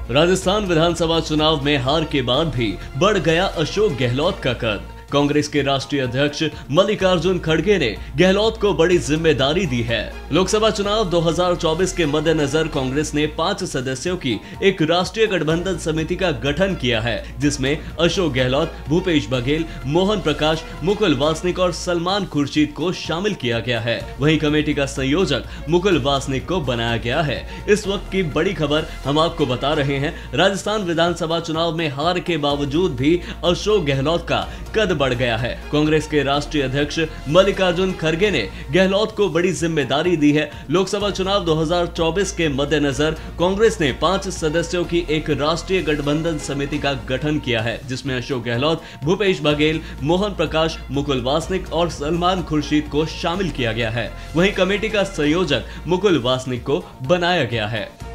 राजस्थान विधानसभा चुनाव में हार के बाद भी बढ़ गया अशोक गहलोत का कद। कांग्रेस के राष्ट्रीय अध्यक्ष मल्लिकार्जुन खड़गे ने गहलोत को बड़ी जिम्मेदारी दी है। लोकसभा चुनाव 2024 के मद्देनजर कांग्रेस ने 5 सदस्यों की एक राष्ट्रीय गठबंधन समिति का गठन किया है, जिसमें अशोक गहलोत, भूपेश बघेल, मोहन प्रकाश, मुकुल वासनिक और सलमान खुर्शीद को शामिल किया गया है। वहीं कमेटी का संयोजक मुकुल वासनिक को बनाया गया है। इस वक्त की बड़ी खबर हम आपको बता रहे हैं। राजस्थान विधानसभा चुनाव में हार के बावजूद भी अशोक गहलोत का कद बढ़ गया है। कांग्रेस के राष्ट्रीय अध्यक्ष मल्लिकार्जुन खड़गे ने गहलोत को बड़ी जिम्मेदारी दी है। लोकसभा चुनाव 2024 के मद्देनजर कांग्रेस ने 5 सदस्यों की एक राष्ट्रीय गठबंधन समिति का गठन किया है, जिसमें अशोक गहलोत, भूपेश बघेल, मोहन प्रकाश, मुकुल वासनिक और सलमान खुर्शीद को शामिल किया गया है। वहीं कमेटी का संयोजक मुकुल वासनिक को बनाया गया है।